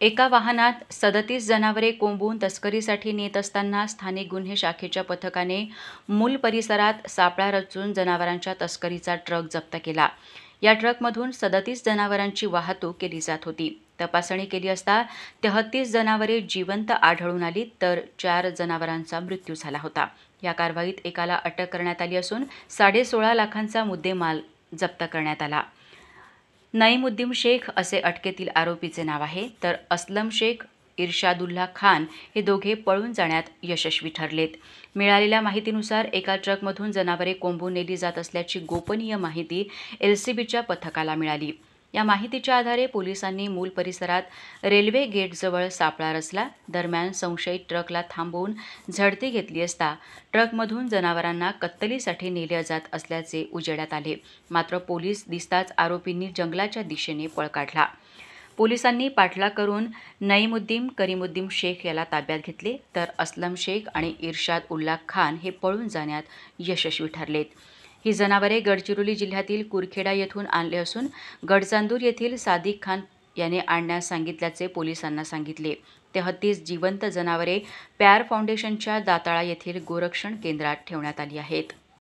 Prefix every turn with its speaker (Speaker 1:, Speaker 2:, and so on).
Speaker 1: एका वाहनात 37 जनावरे कोंबून तस्करीसाठी नेत असताना स्थानिक गुन्हे शाखेच्या पथकाने मूल परिसरात सापळा रचून जनावरांच्या तस्करीचा ट्रक जप्त केला. या ट्रकमधून 37 जनावरांची वाहतूक केली जात होती. तपासणी केली असता 33 जनावरे जिवंत आढळून आली, तर 4 जनावरांचा मृत्यू झाला होता. या कारवाईत एकाला अटक करण्यात आली असून 16.5 लाखांचा मुद्देमाल जप्त करण्यात आला. नईमुद्दीन शेख असे अटकेतील आरोपीचे नाव आहे, तर असलम शेख, इर्शादुल्ला खान हे दोघे पळून जाण्यात यशस्वी ठरलेत. मिळालेल्या माहितीनुसार एका ट्रकमधून जनावरे कोंबून नेली जात असल्याची गोपनीय माहिती एलसीबीच्या पथकाला मिळाली. या माहितीच्या आधारे पोलिसांनी मूल परिसरात रेल्वे गेटजवळ सापळा रचला. दरम्यान संशयित ट्रकला थांबवून झडती घेतली असता ट्रकमधून जनावरांना कत्तलीसाठी नेले जात असल्याचे उजेडात आले. मात्र पोलीस दिसताच आरोपींनी जंगलाच्या दिशेने पळ काढला. पोलिसांनी पाठलाग करून नईमुद्दीन करीमुद्दीन शेख याला ताब्यात घेतले, तर असलम शेख आणि इर्शाद उल्ला खान हे पळून जाण्यात यशस्वी ठरलेत. ही जनावरे गडचिरोली जिल्ह्यातील कुरखेडा येथून आणले असून गडचांदूर येथील सादिक खान याने आणण्यास सांगितल्याचे पोलिसांना सांगितले. 33 जिवंत जनावरे प्यार फाउंडेशनच्या दाताळा येथील गोरक्षण केंद्रात ठेवण्यात आली आहेत.